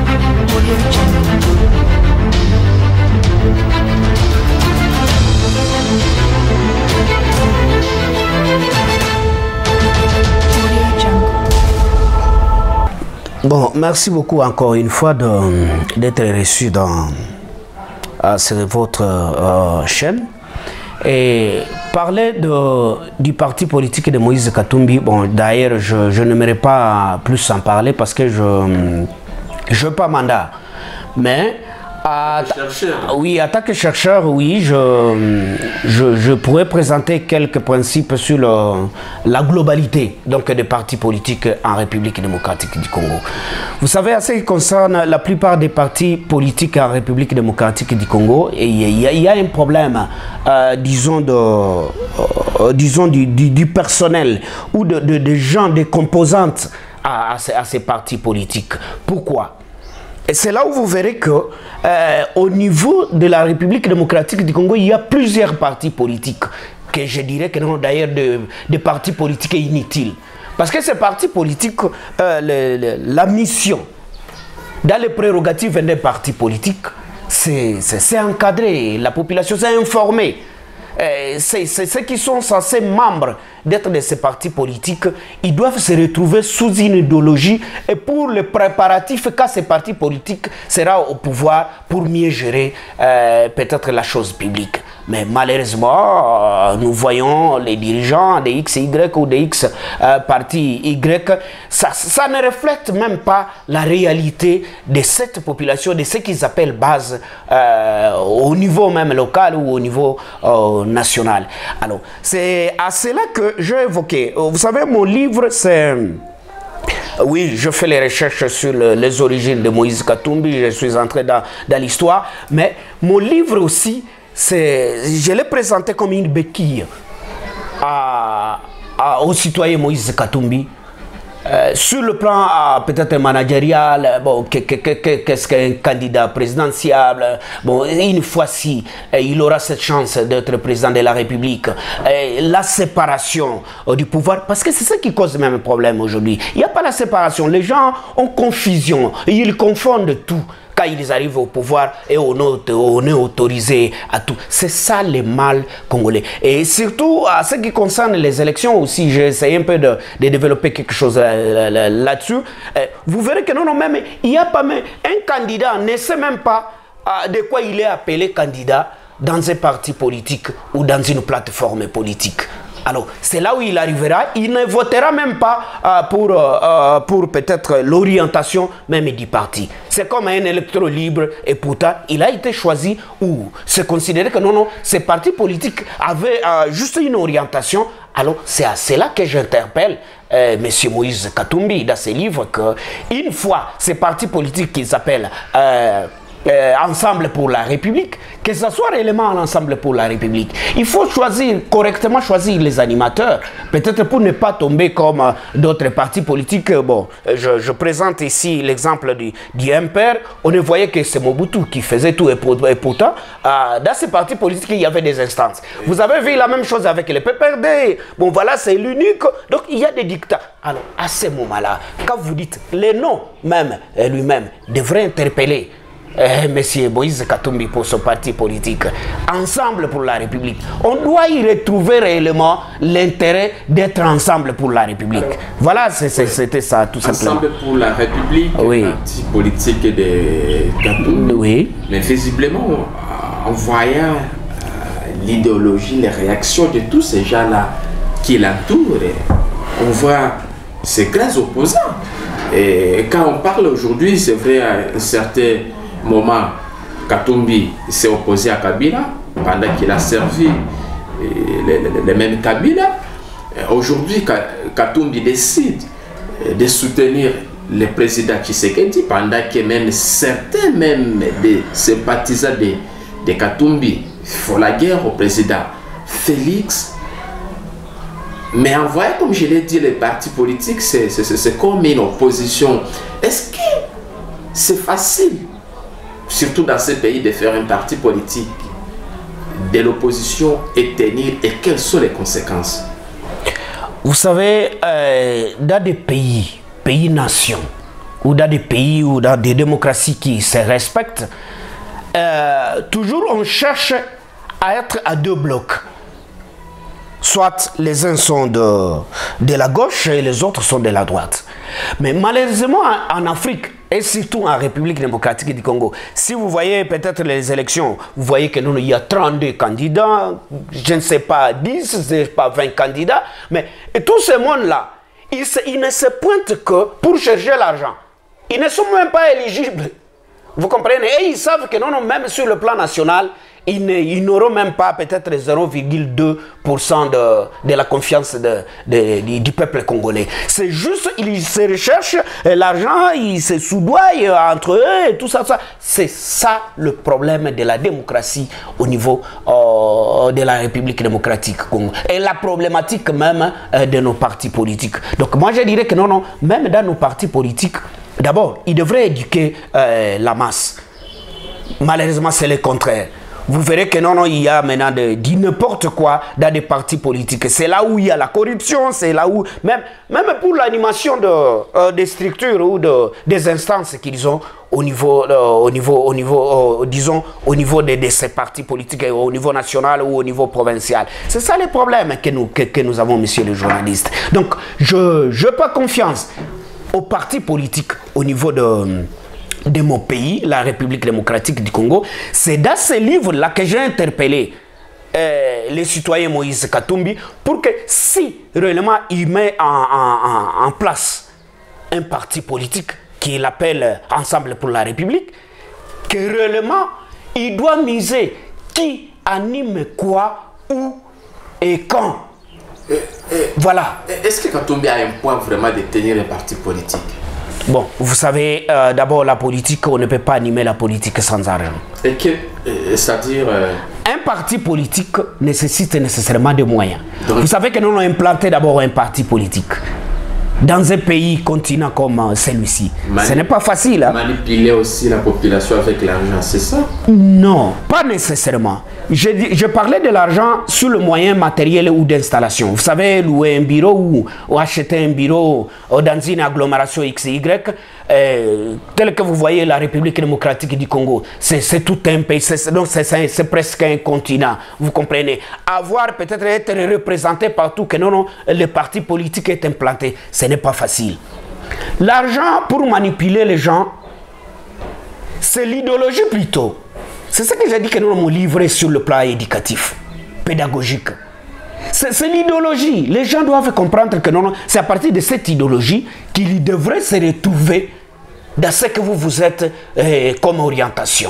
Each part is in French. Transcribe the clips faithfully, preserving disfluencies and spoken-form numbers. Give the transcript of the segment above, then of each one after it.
Bon, merci beaucoup encore une fois d'être reçu dans euh, sur votre euh, chaîne. Et parler de, du parti politique de Moïse Katumbi, bon, d'ailleurs, je, je n'aimerais pas plus en parler parce que je n'ai pas mandat. Mais, à, oui, en tant que chercheur, oui, je, je, je pourrais présenter quelques principes sur le, la globalité donc, des partis politiques en République démocratique du Congo. Vous savez, en ce qui concerne la plupart des partis politiques en République démocratique du Congo, il y, y, y a un problème, euh, disons, de, euh, disons du, du, du personnel ou de, de, de gens, des composantes à, à, ces, à ces partis politiques. Pourquoi ? Et c'est là où vous verrez que euh, au niveau de la République démocratique du Congo, il y a plusieurs partis politiques, que je dirais que non d'ailleurs de, de partis politiques inutiles. Parce que ces partis politiques, euh, le, le, la mission, dans les prérogatives des partis politiques, c'est encadré, la population s'est informée. C'est ceux qui sont censés membres d'être de ces partis politiques, ils doivent se retrouver sous une idéologie et pour le préparatif quand ces partis politiques sera au pouvoir pour mieux gérer euh, peut-être la chose publique. Mais malheureusement, euh, nous voyons les dirigeants des X Y ou des X euh, partis Y, ça, ça ne reflète même pas la réalité de cette population, de ce qu'ils appellent base euh, au niveau même local ou au niveau euh, national. Alors, c'est à cela que j'ai évoqué. Vous savez, mon livre, c'est... Oui, je fais les recherches sur le, les origines de Moïse Katumbi, je suis entré dans, dans l'histoire, mais mon livre aussi, je l'ai présenté comme une béquille à, à, au citoyen Moïse Katumbi. Euh, sur le plan euh, peut-être managérial, bon, qu'est-ce qu'un candidat présidentiel, bon, une fois-ci, euh, il aura cette chance d'être président de la République, euh, la séparation euh, du pouvoir, parce que c'est ça qui cause même problème aujourd'hui. Il n'y a pas la séparation, les gens ont confusion, ils confondent tout. Quand ils arrivent au pouvoir et on est autorisé à tout. C'est ça le mal congolais. Et surtout, à ce qui concerne les élections aussi, j'ai essayé un peu de, de développer quelque chose là-dessus. Vous verrez que non, non, même, il n'y a pas même, un candidat ne sait même pas de quoi il est appelé candidat dans un parti politique ou dans une plateforme politique. Alors, c'est là où il arrivera, il ne votera même pas euh, pour, euh, pour peut-être l'orientation même du parti. C'est comme un électron libre et pourtant, il a été choisi ou c'est considéré que non, non, ces partis politiques avaient euh, juste une orientation. Alors, c'est à cela que j'interpelle euh, M. Moïse Katumbi dans ses livres qu'une fois ces partis politiques qu'ils appellent... Euh, Euh, ensemble pour la République, que ce soit réellement un ensemble pour la République. Il faut choisir, correctement choisir les animateurs, peut-être pour ne pas tomber comme euh, d'autres partis politiques. Bon, je, je présente ici l'exemple du, du M P R, on ne voyait que c'est Mobutu qui faisait tout et, pour, et pourtant, euh, dans ces partis politiques, il y avait des instances. Vous avez vu la même chose avec les P P R D, bon voilà, c'est l'unique, donc il y a des dictats. Alors, à ce moment-là, quand vous dites les noms même, lui-même, devrait interpeller Eh, Monsieur Moïse Katumbi pour son parti politique, ensemble pour la République. On doit y retrouver réellement l'intérêt d'être ensemble pour la République. Alors, voilà, c'était ça tout simplement. Ensemble pour la République, oui. Parti politique de Katumbi. Oui. Mais visiblement, en voyant euh, l'idéologie, les réactions de tous ces gens-là qui l'entourent, on voit ces grands opposants. Et quand on parle aujourd'hui, c'est vrai, à un certain moment, Katumbi s'est opposé à Kabila pendant qu'il a servi les, les, les mêmes Kabila. Aujourd'hui, Katumbi décide de soutenir le président Tshisekedi pendant que même certains même des sympathisants de, de Katumbi font la guerre au président Félix. Mais en voyant, comme je l'ai dit, les partis politiques, c'est comme une opposition. Est-ce que c'est facile, surtout dans ces pays, de faire un parti politique de l'opposition et tenir, et quelles sont les conséquences? Vous savez, euh, dans des pays, pays-nations, ou dans des pays ou dans des démocraties qui se respectent, euh, toujours on cherche à être à deux blocs. Soit les uns sont de, de la gauche et les autres sont de la droite. Mais malheureusement en Afrique, et surtout en République démocratique du Congo, si vous voyez peut-être les élections, vous voyez que nous, il y a trente-deux candidats, je ne sais pas, dix, je ne sais pas, vingt candidats, mais et tout ce monde-là, ils, ils ne se pointent que pour chercher l'argent. Ils ne sont même pas éligibles. Vous comprenez? Et ils savent que non, non, même sur le plan national, ils n'auront même pas peut-être zéro virgule deux pour cent de, de la confiance de, de, de, du peuple congolais. C'est juste, ils se recherchent l'argent, ils se soudoient entre eux et tout ça. ça. C'est ça le problème de la démocratie au niveau euh, de la République démocratique Congo. Et la problématique même euh, de nos partis politiques. Donc moi je dirais que non, non, même dans nos partis politiques, d'abord, ils devraient éduquer euh, la masse. Malheureusement, c'est le contraire. Vous verrez que non, non, il y a maintenant de, de n'importe quoi dans des partis politiques. C'est là où il y a la corruption, c'est là où, même, même pour l'animation de, euh, des structures ou de, des instances qu'ils ont au niveau, euh, au niveau, au niveau euh, disons, au niveau de, de ces partis politiques, au niveau national ou au niveau provincial. C'est ça le problème que nous, que, que nous avons, messieurs les journalistes. Donc, je n'ai pas confiance aux partis politiques au niveau de... de mon pays, la République démocratique du Congo. C'est dans ce livre-là que j'ai interpellé euh, les citoyens Moïse Katumbi pour que si réellement il met en, en, en place un parti politique qu'il appelle Ensemble pour la République, que réellement il doit miser qui anime quoi, où et quand. Et, et, voilà. Est-ce que Katumbi a un point vraiment de tenir un parti politique? Bon, vous savez, euh, d'abord la politique, on ne peut pas animer la politique sans argent. Et que, c'est-à-dire... Euh... Un parti politique nécessite nécessairement des moyens. Donc, vous savez que nous avons implanté d'abord un parti politique dans un pays continent comme celui-ci. Ce n'est pas facile. Hein? Manipuler aussi la population avec l'argent, c'est ça? Non, pas nécessairement. Je, je parlais de l'argent sur le moyen matériel ou d'installation. Vous savez, louer un bureau ou, ou acheter un bureau dans une agglomération X Y, euh, tel que vous voyez la République démocratique du Congo, c'est tout un pays, c'est presque un continent, vous comprenez. Avoir peut-être être représenté partout, que non, non, le parti politique est implanté, ce n'est pas facile. L'argent pour manipuler les gens, c'est l'idéologie plutôt. C'est ce que j'ai dit que nous avons livré sur le plan éducatif, pédagogique. C'est l'idéologie. Les gens doivent comprendre que non, c'est à partir de cette idéologie qu'ils devraient se retrouver dans ce que vous vous êtes euh, comme orientation.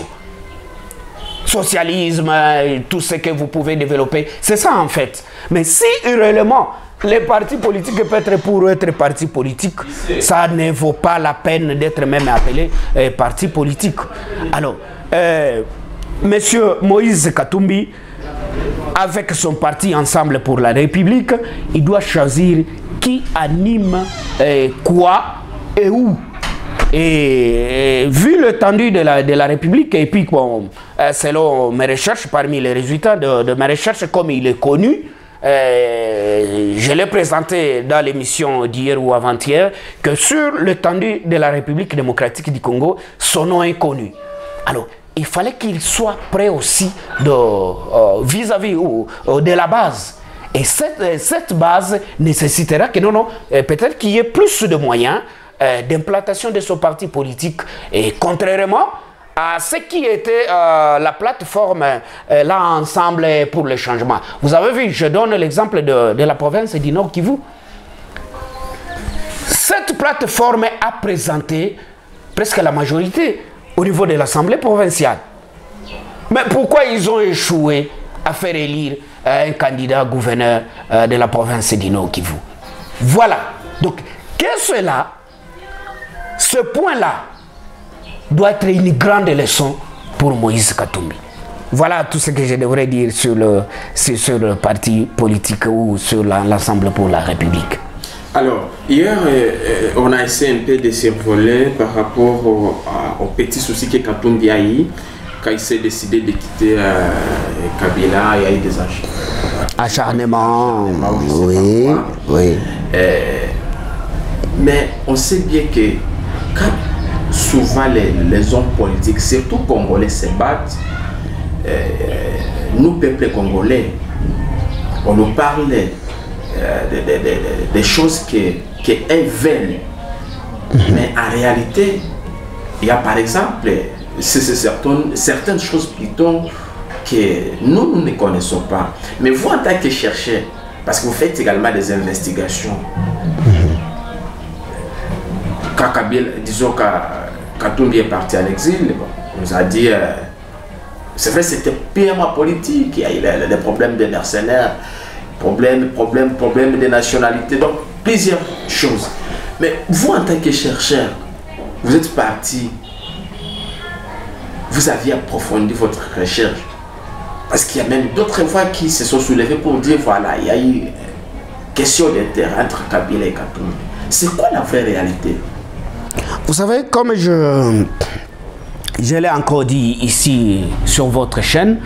Socialisme, euh, tout ce que vous pouvez développer, c'est ça en fait. Mais si réellement les partis politiques peuvent être pour être partis politiques, ça ne vaut pas la peine d'être même appelé euh, parti politique. Alors, euh, Monsieur Moïse Katumbi, avec son parti Ensemble pour la République, il doit choisir qui anime euh, quoi et où. Et, et vu l'étendue de la, de la République, et puis bon, euh, selon mes recherches, parmi les résultats de, de mes recherches, comme il est connu, euh, je l'ai présenté dans l'émission d'hier ou avant-hier, que sur l'étendue de la République démocratique du Congo, son nom est connu. Alors, il fallait qu'il soit prêt aussi vis-à-vis euh, -vis, de la base. Et cette, cette base nécessitera que non, non, peut-être qu'il y ait plus de moyens euh, d'implantation de ce parti politique. Et contrairement à ce qui était euh, la plateforme euh, là Ensemble pour le changement. Vous avez vu, je donne l'exemple de, de la province du Nord Kivu. Cette plateforme a présenté presque la majorité au niveau de l'Assemblée provinciale. Mais pourquoi ils ont échoué à faire élire euh, un candidat gouverneur euh, de la province du Nord Kivu? Voilà. Donc, que cela, ce point-là, doit être une grande leçon pour Moïse Katumbi. Voilà tout ce que je devrais dire sur le, sur, sur le parti politique ou sur l'Ensemble pour la République. Alors, hier, euh, on a essayé un peu de survoler par rapport au, à, au petit souci que Katumbi a eu quand il s'est décidé de quitter euh, Kabila. Il y a eu des acharnements. Oui, oui. Euh, mais on sait bien que quand souvent les, les hommes politiques, surtout congolais, se battent. Euh, nous, peuple congolais, on nous parle euh, des de, de, de, de choses qu'elles veulent. Mm-hmm. Mais en réalité, il y a par exemple certaines, certaines choses plutôt que nous, nous ne connaissons pas. Mais vous, en tant que chercheur, parce que vous faites également des investigations, mm-hmm. quand Kabila, disons que Katumbi est parti à l'exil, bon, on nous a dit, euh, c'est vrai, c'était purement politique, il y a eu des problèmes de mercenaires, problèmes, problèmes, problèmes de nationalité, donc plusieurs choses. Mais vous, en tant que chercheur, vous êtes parti, vous aviez approfondi votre recherche. Parce qu'il y a même d'autres voix qui se sont soulevées pour dire, voilà, il y a eu question d'intérêt entre Kabila et Katumbi. C'est quoi la vraie réalité? Vous savez, comme je, je l'ai encore dit ici sur votre chaîne,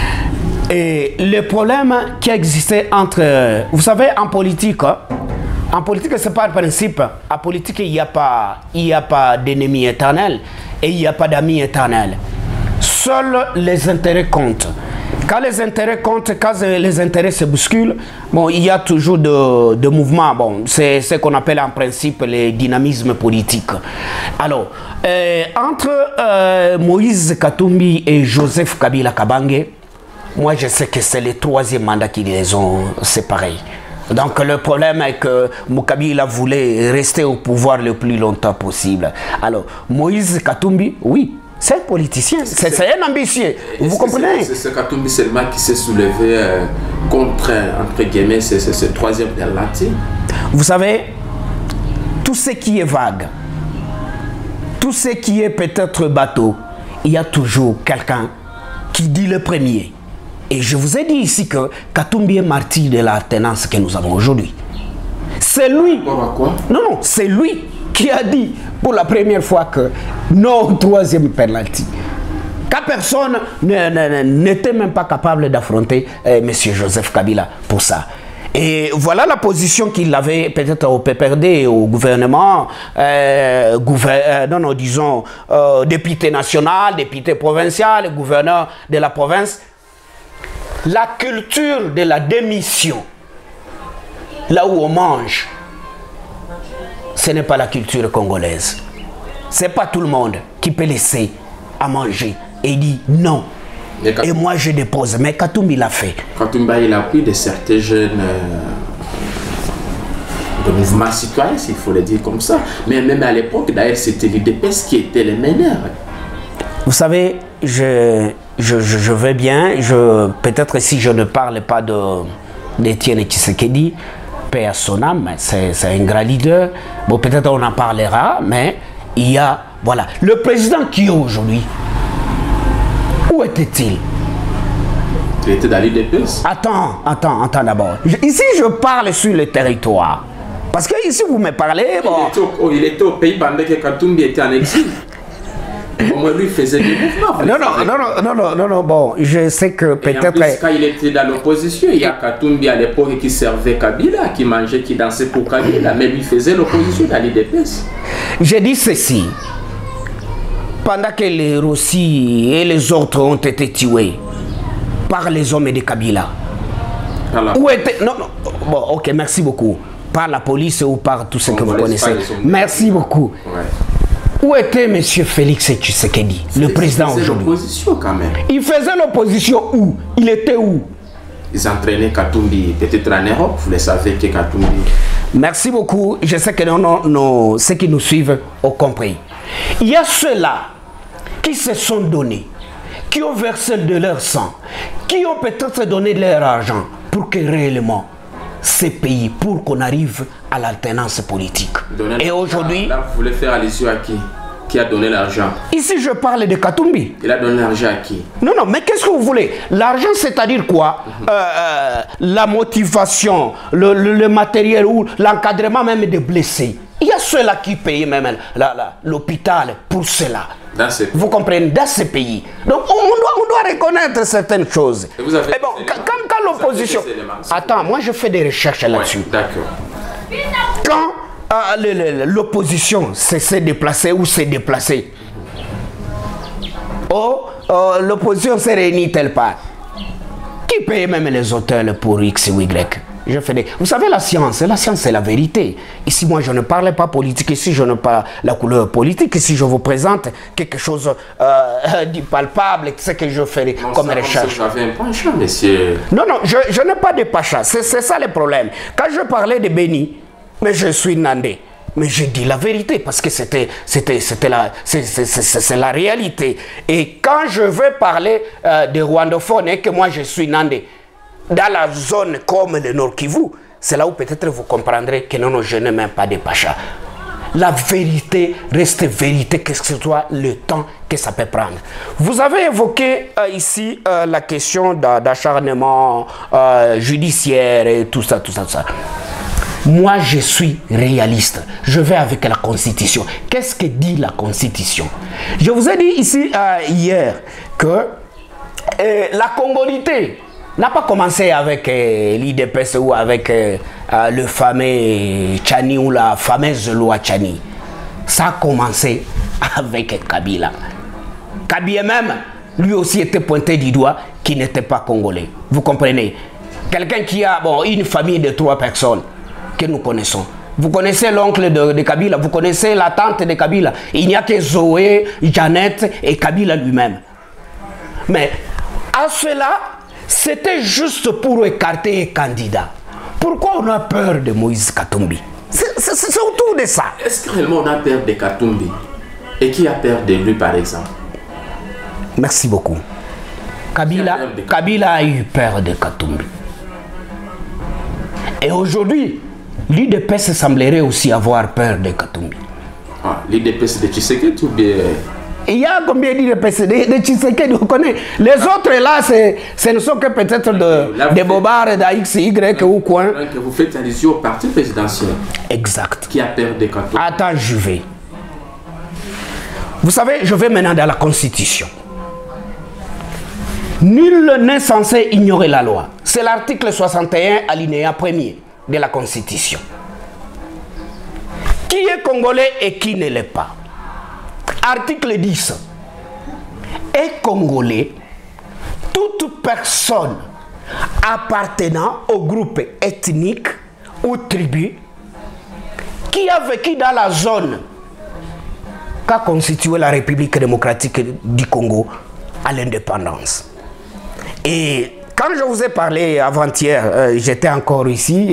et le problème qui existait entre, vous savez, en politique, hein, en politique, c'est pas le principe. En politique, il n'y a pas, il n'y a pas d'ennemis éternels et il n'y a pas d'amis éternels. Seuls les intérêts comptent. Quand les intérêts comptent, quand les intérêts se bousculent, bon, il y a toujours de, de mouvements. Bon, c'est ce qu'on appelle en principe le dynamisme politique. Alors, euh, entre euh, Moïse Katumbi et Joseph Kabila Kabange, moi je sais que c'est le troisième mandat qui les ont séparés. Donc le problème est que Kabila voulait rester au pouvoir le plus longtemps possible. Alors, Moïse Katumbi, oui, c'est un politicien, c'est un ambitieux, vous comprenez? C'est Katumbi seulement qui s'est soulevé euh, contre, entre guillemets, ce, ce, ce troisième alternative. Vous savez, tout ce qui est vague, tout ce qui est peut-être bateau, il y a toujours quelqu'un qui dit le premier. Et je vous ai dit ici que Katumbi est martyr de l'alternance que nous avons aujourd'hui. C'est lui. Quoi? Non, non, c'est lui qui a dit pour la première fois que non, troisième penalty. Quand personne n'était même pas capable d'affronter euh, M. Joseph Kabila pour ça. Et voilà la position qu'il avait peut-être au P P R D et au gouvernement, euh, gouver euh, non, non, disons, euh, député national, député provincial, gouverneur de la province. La culture de la démission, là où on mange, ce n'est pas la culture congolaise. Ce n'est pas tout le monde qui peut laisser à manger et dit non. Et moi je dépose. Mais Katumbi l'a fait. Katumbi il a pris de certains jeunes euh, de mouvements citoyens, s'il faut le dire comme ça. Mais même à l'époque, d'ailleurs, c'était l'U D P S qui était les meneurs. Vous savez, je, je, je, je vais bien. Peut-être si je ne parle pas d'Étienne Tshisekedi, paix à son âme, c'est un grand leader. Bon, peut-être on en parlera, mais il y a, voilà, le président qui est aujourd'hui, où était-il? Il était dans l'U D P S. Attends, attends, attends d'abord. Ici, je parle sur le territoire. Parce que ici, vous me parlez, bon... Il était au, il était au pays pendant que Katumbi était en exil. Au moins, lui faisait des mouvements. Non, non, non, non, non, non, non, non, bon, je sais que peut-être... Quand il était dans l'opposition, il y a Katumbi à l'époque qui servait Kabila, qui mangeait, qui dansait pour Kabila, mais lui faisait l'opposition dans l'U D P S. J'ai dit ceci. Pendant que les Rossi et les autres ont été tués par les hommes de Kabila, alors, où était... Non, non, bon, ok, merci beaucoup. Par la police ou par tout ce que vous connaissez. Merci beaucoup. Ouais. Où était M. Félix Tshisekedi, le président aujourd'hui? Il faisait l'opposition quand même. Il faisait l'opposition où? Il était où? Ils entraînaient Katumbi, peut-être en Europe, vous le savez que Katumbi... Merci beaucoup. Je sais que non, non, non, ceux qui nous suivent ont compris. Il y a ceux-là qui se sont donnés, qui ont versé de leur sang, qui ont peut-être donné de leur argent pour que réellement ces pays, pour qu'on arrive à l'alternance politique. Donner et aujourd'hui... Là, vous voulez faire allusion à qui? Qui a donné l'argent? Ici, je parle de Katumbi. Il a donné l'argent à qui? Non, non, mais qu'est-ce que vous voulez? L'argent, c'est-à-dire quoi? mm-hmm. euh, euh, La motivation, le, le, le matériel ou l'encadrement même des blessés. Il y a ceux-là qui payent même l'hôpital pour cela. Dans ces vous comprenez? Dans ces pays. Donc, on doit, on doit reconnaître certaines choses. Et vous avez et bon, quand, quand l'opposition... Attends, moi, je fais des recherches là-dessus. Ouais, d'accord. Quand l'opposition s'est déplacée ou s'est déplacée. Oh, oh l'opposition s'est réunie telle part. Qui paye même les hôtels pour X ou Y? Je fais des... Vous savez, la science, la science c'est la vérité. Ici, moi, je ne parle pas politique. Ici, je ne parle pas la couleur politique. Ici, je vous présente quelque chose euh, du palpable, ce que je fais non, comme recherche. Vous avez un pacha, monsieur. Non, non, je, je n'ai pas de pacha. C'est ça le problème. Quand je parlais de Béni, mais je suis Nandé. Mais je dis la vérité parce que c'était la, c'est la réalité. Et quand je veux parler euh, de rwandophone et que moi je suis Nandé, dans la zone comme le Nord Kivu, c'est là où peut-être vous comprendrez que non, non, je n'ai même pas de pacha. La vérité reste vérité, que ce soit le temps que ça peut prendre. Vous avez évoqué euh, ici euh, la question d'acharnement euh, judiciaire et tout ça, tout ça, tout ça. Moi, je suis réaliste. Je vais avec la Constitution. Qu'est-ce que dit la Constitution? Je vous ai dit ici euh, hier que euh, la congolité n'a pas commencé avec euh, l'I D P S ou avec euh, euh, le fameux Tchani ou la fameuse loi Tchani. Ça a commencé avec Kabila. Kabila même, lui aussi était pointé du doigt qui n'était pas congolais. Vous comprenez? Quelqu'un qui a bon, une famille de trois personnes que nous connaissons. Vous connaissez l'oncle de, de Kabila, vous connaissez la tante de Kabila. Il n'y a que Zoé, Janet et Kabila lui-même. Mais à cela, c'était juste pour écarter un candidat. Pourquoi on a peur de Moïse Katumbi? C'est autour de ça. Est-ce que réellement on a peur de Katumbi? Et qui a peur de lui par exemple? Merci beaucoup. Kabila, Kabila a eu peur de Katumbi. Et aujourd'hui, l'I D P S semblerait aussi avoir peur de Katumbi. Ah, l'I D P S de Tshisekedi ou bien... Il y a combien d'I D P S de, de Tshisekedi, vous connaissez? Les autres là, ce ne sont que peut-être de, de bobards, d'X, Y ou quoi. Que vous faites allusion au parti présidentiel. Exact. Qui a peur de Katumbi. Attends, je vais. Vous savez, je vais maintenant dans la Constitution. Nul n'est censé ignorer la loi. C'est l'article soixante et un, alinéa premier de la Constitution. Qui est congolais et qui ne l'est pas? Article dix. Est congolais toute personne appartenant au groupe ethnique ou tribu qui a vécu dans la zone qu'a constitué la République démocratique du Congo à l'indépendance. Et quand je vous ai parlé avant-hier, euh, j'étais encore ici.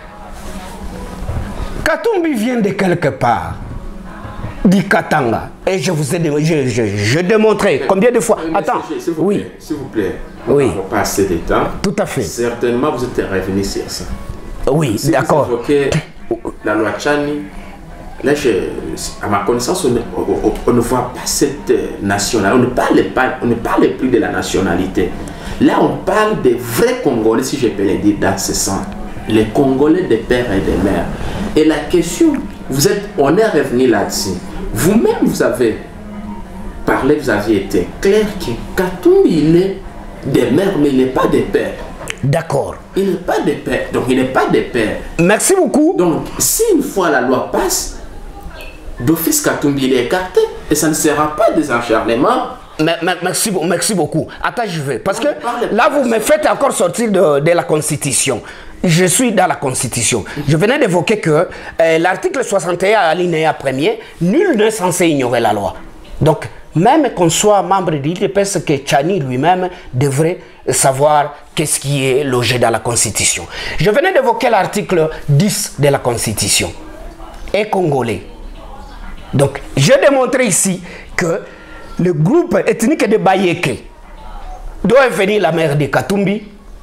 Katumbi vient de quelque part, du Katanga. Et je vous ai je, je, je démontré combien de fois. Mais Attends, s'il vous, oui. S'il vous plaît, oui. Nous n'avons pas assez de temps. Tout à fait. Certainement, vous êtes revenu sur ça. Oui, si d'accord. Vous évoquez la loi Tchani. Là, je, à ma connaissance, on ne, on, on ne voit pas cette nationalité. On ne parle pas, on ne parle plus de la nationalité. Là, on parle des vrais Congolais, si je peux le dire, dans ce sens. Les Congolais des pères et des mères. Et la question, vous êtes, on est revenu là-dessus. Vous-même, vous avez parlé, vous aviez été clair que Katumbi, il est des mères, mais il n'est pas des pères. D'accord. Il n'est pas des pères, donc il n'est pas des pères. Merci beaucoup. Donc, si une fois la loi passe, d'office Katumbi il est écarté et ça ne sera pas des acharnements. Merci, merci beaucoup. Attends, je vais. Parce que là, vous me faites encore sortir de, de la Constitution. Je suis dans la Constitution. Je venais d'évoquer que euh, l'article soixante et un, alinéa premier, nul n'est censé ignorer la loi. Donc, même qu'on soit membre de l'I D P S, que Tchani lui-même devrait savoir qu'est-ce qui est logé dans la Constitution. Je venais d'évoquer l'article dix de la Constitution. Et congolais. Donc, j'ai démontré ici que le groupe ethnique de Bayeke, doit venir la mère de Katumbi,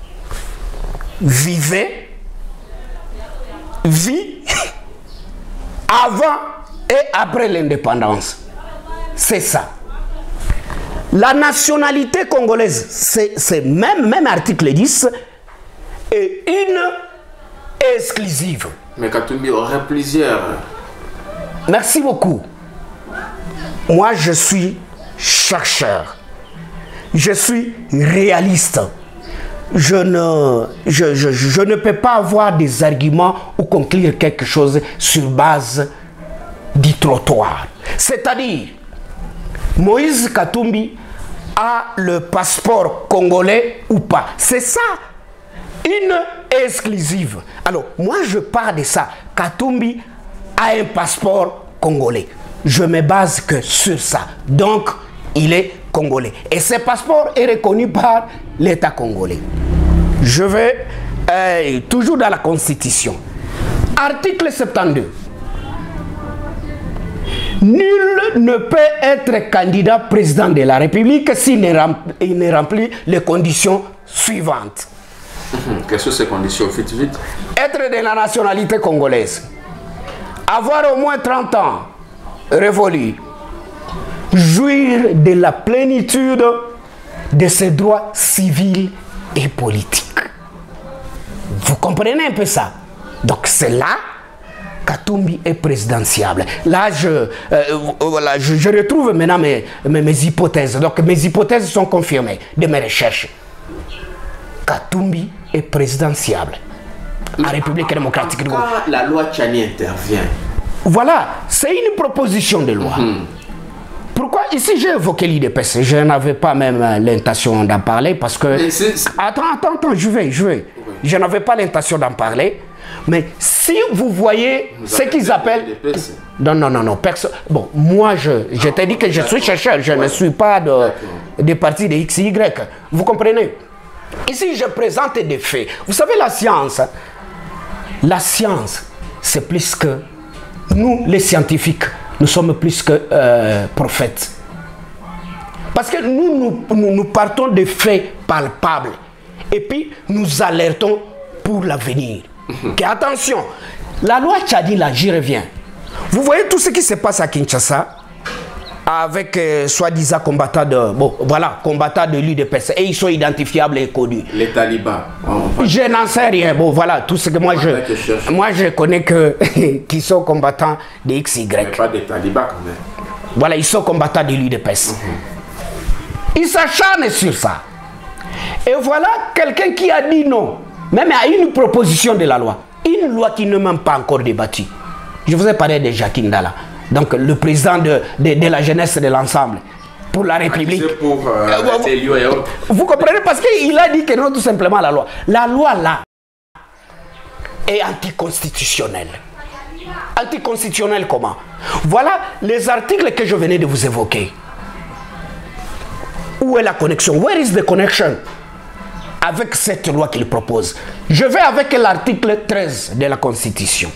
vivait, vit avant et après l'indépendance. C'est ça. La nationalité congolaise, c'est même, même article dix, est une exclusive. Mais Katumbi aurait plusieurs. Merci beaucoup. Moi, je suis chercheur. Je suis réaliste. je ne, je, je, je ne peux pas avoir des arguments ou conclure quelque chose sur base du trottoir. C'est-à-dire, Moïse Katumbi a le passeport congolais ou pas. C'est ça, une exclusive. Alors, moi, je parle de ça. Katumbi a un passeport congolais. Je me base que sur ça. Donc, il est congolais. Et ce passeport est reconnu par l'État congolais. Je vais euh, toujours dans la Constitution. Article soixante-douze. Nul ne peut être candidat président de la République s'il ne remplit, ne remplit les conditions suivantes. Quelles sont ces conditions? Vite, vite. Être de la nationalité congolaise. Avoir au moins trente ans révolus. Jouir de la plénitude de ses droits civils et politiques. Vous comprenez un peu ça? Donc c'est là Katumbi est présidentiable. Là, je, euh, voilà, je, je retrouve maintenant mes, mes, mes hypothèses. Donc, mes hypothèses sont confirmées de mes recherches. Katumbi est présidentiable. En République démocratique du Congo. La loi Tchani intervient. Voilà, c'est une proposition de loi. Mm-hmm. Pourquoi ici j'ai évoqué l'I D P S? Je n'avais pas même l'intention d'en parler parce que... c'est, c'est... Attends, attends, attends, je vais, je vais. Oui. Je n'avais pas l'intention d'en parler. Mais si vous voyez vous ce qu'ils appellent... Non, non, non, non. Perso... Bon, moi, je, je t'ai dit que je suis chercheur. Je ouais. ne suis pas de, de parti de X Y. Vous comprenez? Ici, je présente des faits. Vous savez, la science, la science, c'est plus que... Nous, les scientifiques, nous sommes plus que euh, prophètes. Parce que nous, nous, nous, nous partons de faits palpables. Et puis, nous alertons pour l'avenir. Que attention, la loi Tchadi, là, j'y reviens. Vous voyez tout ce qui se passe à Kinshasa avec euh, soi-disant combattants de, bon, voilà, combattants de l'U D P S et ils sont identifiables et connus. Les talibans. Oh, je n'en sais rien. Bon, voilà, tout ce que moi je, que moi je connais que qui sont combattants de X Y. Mais pas des talibans quand même. Voilà, ils sont combattants de l'U D P S. Mm-hmm. Ils s'acharnent sur ça. Et voilà quelqu'un qui a dit non. Même à une proposition de la loi, une loi qui ne m'a pas encore débattue. Je vous ai parlé de Jacques Ndala, donc le président de, de, de la jeunesse de l'ensemble pour la République. C'est pour euh, euh, et autres. Vous comprenez? Parce qu'il a dit que non, tout simplement la loi. La loi là est anticonstitutionnelle. Anticonstitutionnelle comment? Voilà les articles que je venais de vous évoquer. Où est la connexion? Where is the connection? Avec cette loi qu'il propose. Je vais avec l'article treize de la Constitution.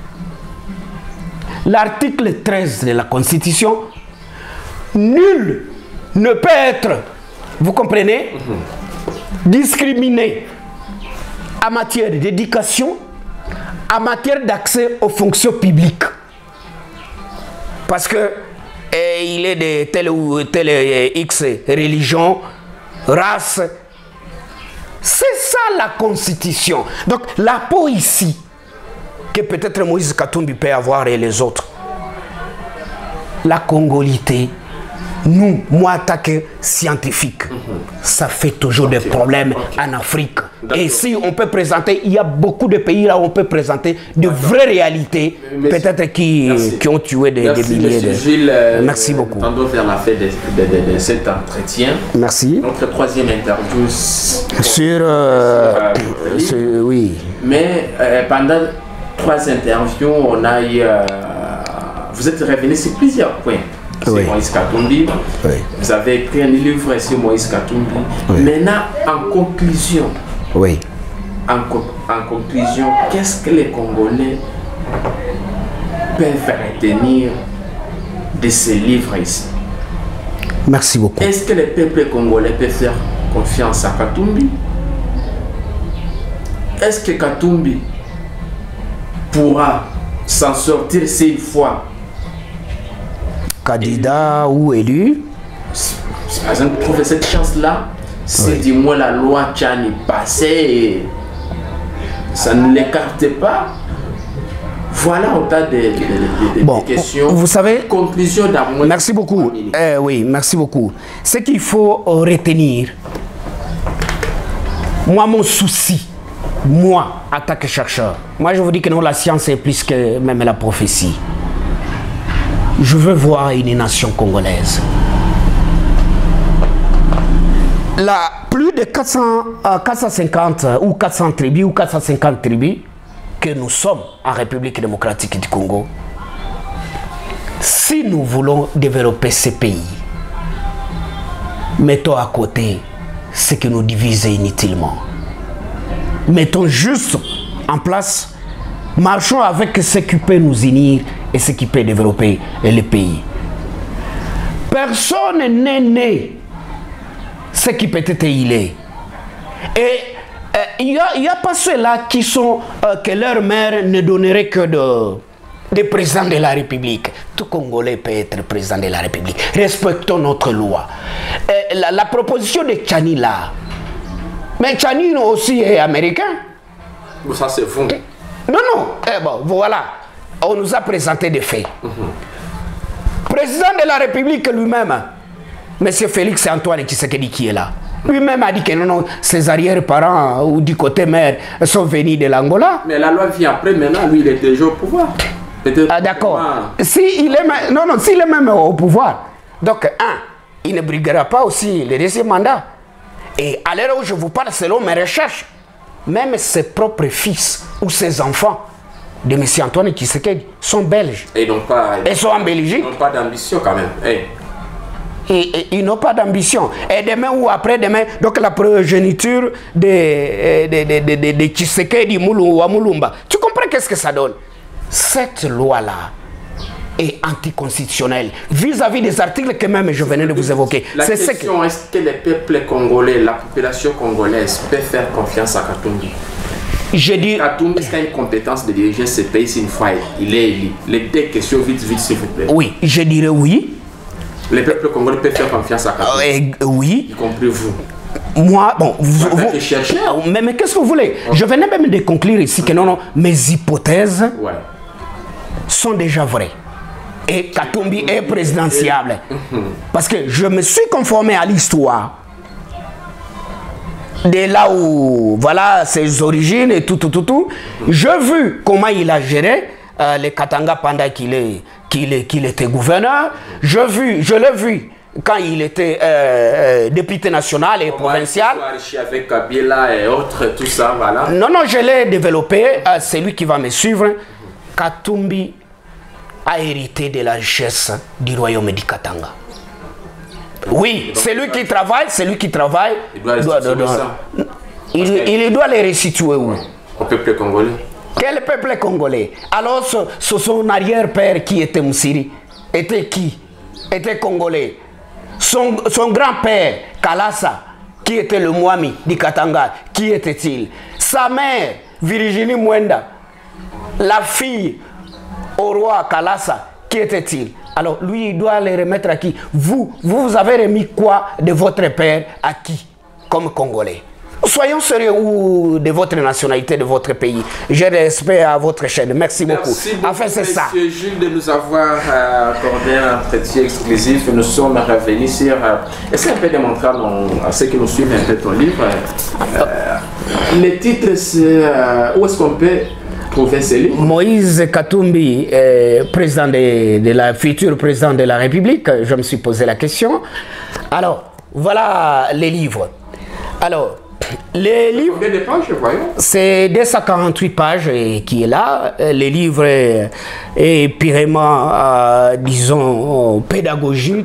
L'article treize de la Constitution, nul ne peut être, vous comprenez, mm-hmm. discriminé en matière d'éducation, en matière d'accès aux fonctions publiques. Parce que eh, il est de telle ou telle eh, X religion, race. C'est ça la Constitution. Donc la peau ici, que peut-être Moïse Katumbi peut avoir et les autres, la congolité, nous, moi, en tant que scientifique, mm-hmm. ça fait toujours okay. des problèmes okay. en Afrique. Et si on peut présenter, il y a beaucoup de pays là où on peut présenter de vraies réalités, peut-être qui, qui ont tué des, merci, des milliers de... Gilles, euh, merci beaucoup. Tendons vers la fin de, de, de, de cet entretien. Merci. Notre troisième interview sur... Euh, sur, euh, sur oui. Mais euh, pendant trois interviews, on a eu... Euh, vous êtes revenu sur plusieurs points. C'est oui. Moïse Katumbi. Oui. Vous avez écrit un livre sur Moïse Katumbi. Oui. Maintenant, en conclusion, oui. en, co en conclusion, qu'est-ce que les Congolais peuvent retenir de ces livres ici? Merci beaucoup. Est-ce que les peuples congolais peuvent faire confiance à Katumbi? Est-ce que Katumbi pourra s'en sortir cette fois candidat ou élu? Par exemple, trouver cette chance-là, c'est oui. du moins la loi Tchani passée et ça ne l'écarte pas. Voilà autant de, de, de, de, bon, de questions. Vous savez, conclusion d'amour. Merci beaucoup. Eh, oui, merci beaucoup. Ce qu'il faut retenir, Moi, mon souci, moi, en tant que chercheur, moi, je vous dis que non, la science est plus que même la prophétie. Je veux voir une nation congolaise. Là, plus de quatre cents, euh, quatre cent cinquante ou quatre cents tribus ou quatre cent cinquante tribus que nous sommes en République démocratique du Congo, si nous voulons développer ce pays, mettons à côté ce qui nous divise inutilement. Mettons juste en place, marchons avec ce qui peut nous unir et ce qui peut développer le pays. Personne n'est né ce qui peut-être il est. Et il euh, n'y a, a pas ceux-là qui sont, euh, que leur mère ne donnerait que de, de président de la République. Tout Congolais peut être président de la République. Respectons notre loi. Et la, la proposition de Tchani là, mais Tchani aussi est américain. Ça c'est fou. Non, non. Eh bon, voilà. On nous a présenté des faits. Mm-hmm. Président de la République lui-même, M. Félix Antoine Tshisekedi qui est là, lui-même a dit que non, non, ses arrière-parents ou du côté mère sont venus de l'Angola. Mais la loi vient après, maintenant, lui, il est déjà au pouvoir. Ah, d'accord. Si il est, non, non, s'il est même au pouvoir, donc, un, il ne briguera pas aussi le deuxième mandat. Et à l'heure où je vous parle, selon mes recherches, même ses propres fils ou ses enfants de M. Antoine Tshisekedi sont belges. Et donc pas... Ils sont en Belgique. Ils n'ont pas d'ambition quand même. Hey. Et, et, ils n'ont pas d'ambition. Et demain ou après-demain, donc la progéniture de, de, de, de, de, de Tshisekedi Moulou, Moulumba. Tu comprends qu'est-ce que ça donne? Cette loi-là est anticonstitutionnelle vis-à-vis des articles que même je venais de vous évoquer. La question est-ce que les peuples congolais, la population congolaise peut faire confiance à Katumbi? Je dis... Katumbi a une compétence de diriger ce pays s'il faille. Il est élu. Les deux questions vite, vite, s'il vous plaît. Oui, je dirais oui. Les peuples congolais peuvent faire confiance à Katumbi. Euh, oui. Y compris vous. Moi, bon, vous... vous, vous chercheur. Mais, mais qu'est-ce que vous voulez? Ouais. Je venais même de conclure ici que non, non, mes hypothèses ouais. sont déjà vraies. Et Katumbi est présidentiable. Parce que je me suis conformé à l'histoire. De là où, voilà, ses origines et tout, tout, tout, tout. J'ai vu comment il a géré euh, les Katanga pendant qu'il est, qu'il est, qu'il était gouverneur. Je, vu, je l'ai vu quand il était euh, euh, député national et provincial. Avec Kabila et autres, tout ça, voilà. Non, non, je l'ai développé. Euh, c'est lui qui va me suivre. Katumbi a hérité de la richesse du royaume du Katanga. Oui, c'est lui qui travaille, c'est lui qui travaille. Il doit, doit, doit, doit il, il doit les restituer où? Au peuple congolais. Quel peuple congolais? Alors, ce, ce son arrière-père qui était Moussiri, était qui? Était congolais. Son, son grand-père, Kalasa, qui était le Mwami du Katanga, qui était-il? Sa mère, Virginie Mwenda, la fille au roi Kalasa, qui était-il? Alors lui, il doit les remettre à qui? Vous, vous avez remis quoi de votre père à qui? Comme Congolais. Soyons sérieux ou de votre nationalité, de votre pays. J'ai respect à votre chaîne. Merci, Merci beaucoup. beaucoup. Enfin, c'est ça. Monsieur Jules, de nous avoir euh, accordé un entretien exclusif. Nous sommes revenus sur... Euh, Est-ce qu'on peut démontrer à ceux qui nous suivent un peu ton livre? euh, Le titre, c'est... Euh, où est-ce qu'on peut... Moïse Katumbi, euh, président de, de la futur président de la République, je me suis posé la question. Alors, voilà les livres. Alors, les livres... C'est deux cent quarante-huit pages qui est là. Les livres est, est purement, euh, disons, pédagogique.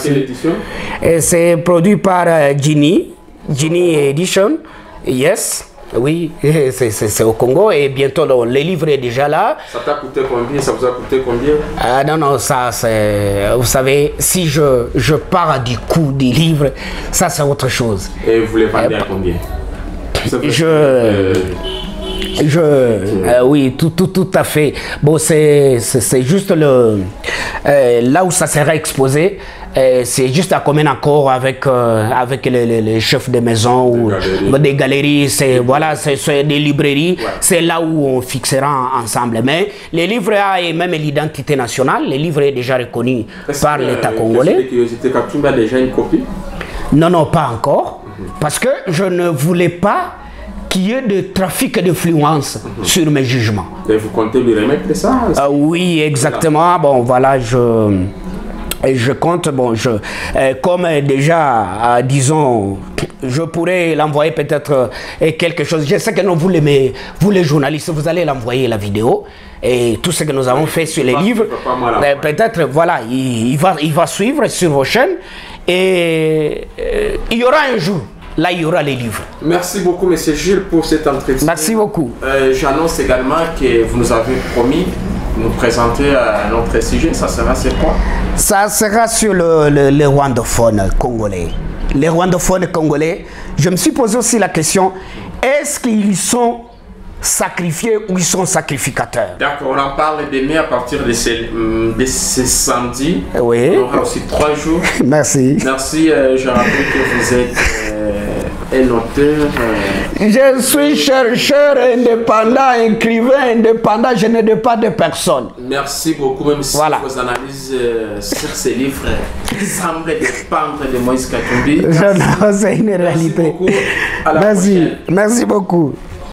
C'est produit par Gini, Gini Edition, yes. Oui, c'est au Congo et bientôt le, le livre est déjà là. Ça t'a coûté combien? Ça vous a coûté combien? Ah non, non, ça c'est... Vous savez, si je, je pars du coût des livres, ça c'est autre chose. Et vous les vendez euh, à combien? Je... Euh... Je... Euh, oui, tout, tout, tout à fait. Bon, c'est juste le... Euh, là où ça sera exposé. C'est juste à commun accord avec, euh, avec les, les, les chefs de maison ou des galeries, c'est voilà, c'est des librairies, ouais. C'est là où on fixera ensemble. Mais les livres A et même l'identité nationale, les livres est déjà reconnu par l'État congolais. Katumbi a déjà une copie? Non, non, pas encore. Mm-hmm. Parce que je ne voulais pas qu'il y ait de trafic d'influence mm-hmm. sur mes jugements. Et vous comptez lui remettre ça? euh, Oui, exactement. Bon, voilà, je... Et je compte, bon, je, euh, comme euh, déjà, euh, disons, je pourrais l'envoyer peut-être euh, quelque chose. Je sais que non, vous les, vous les journalistes, vous allez l'envoyer la vidéo et tout ce que nous avons fait sur les livres. Euh, peut-être, voilà, il, il, va, il va suivre sur vos chaînes et euh, il y aura un jour. Là, il y aura les livres. Merci beaucoup, M. Jules, pour cet entretien. Merci beaucoup. Euh, J'annonce également que vous nous avez promis nous présenter à notre sujet. Ça sera sur quoi? Ça sera sur le, le, le rwandophone congolais. Les rwandophones congolais, je me suis posé aussi la question, est-ce qu'ils sont sacrifiés ou ils sont sacrificateurs? D'accord, on en parle demain à partir de ce, de ce samedi. Oui. On aura aussi trois jours. Merci. Merci, euh, je rappelle que vous êtes euh, un auteur. Euh... Je suis chercheur indépendant, écrivain indépendant, je ne dépends de personne. Merci beaucoup, même si voilà. Vos analyses euh, sur ces livres semblent dépendre de Moïse Katumbi. Non, c'est une réalité. Merci beaucoup. À la Merci. prochaine. Merci beaucoup.